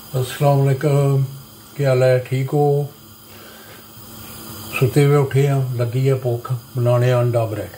अस्सलाम वालेकुम, क्या हाल है? ठीक हो? सुते हुए उठे हैं, लगी है भुख, बनाने अंडा ब्रेड।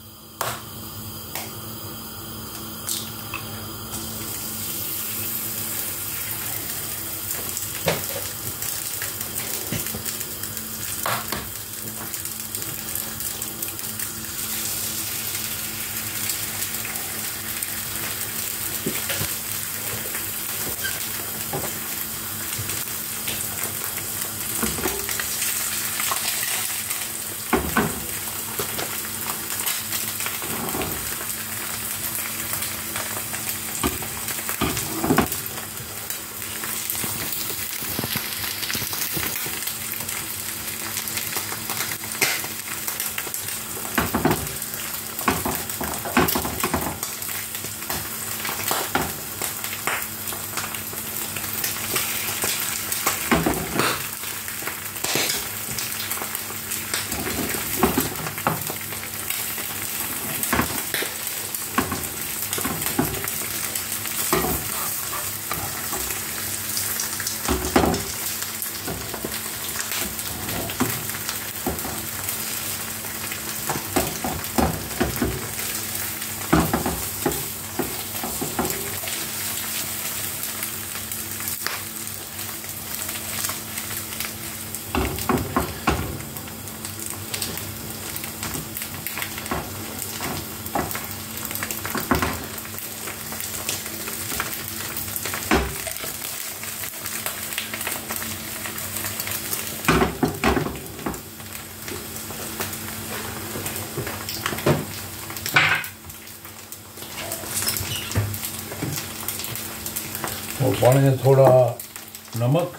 और पानी में थोड़ा नमक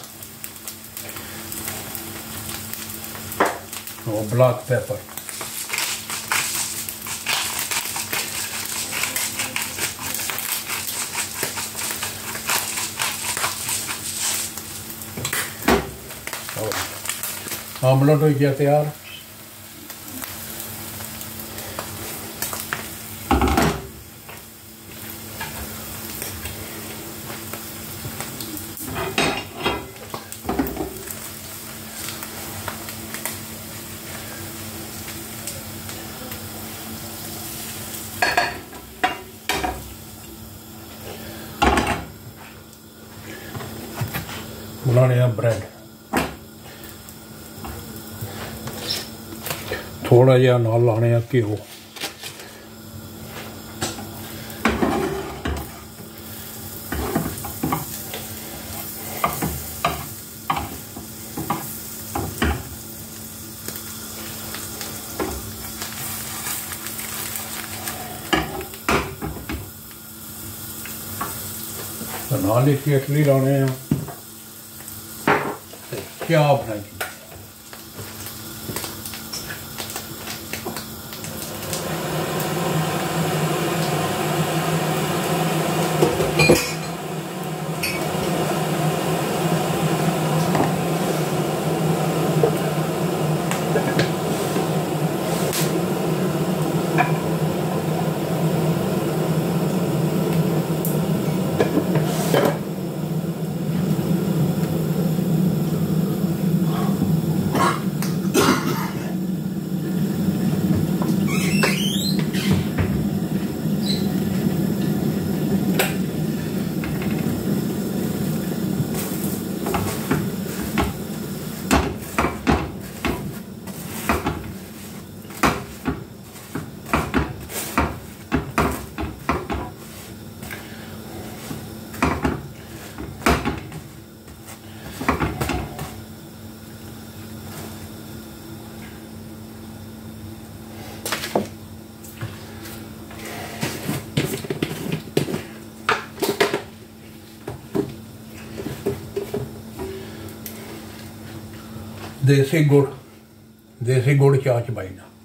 और ब्लैक पेपर। आमलेट हो गया तैयार। बनाने हैं ब्रेड। थोड़ा जिहा नाल लाने हैं घ्यो। नाल ही केटली लाने हैं। क्या बनाएगी? देसी गुड़ चाह च पाई ना।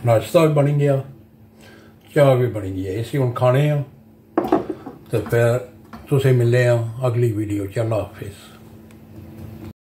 नाश्ता भी बन गया, चाह भी बन गई है। इसी हुण खाने आ तो फिर तुसें मिलने अगली वीडियो च। अल्लाह हाफिज़।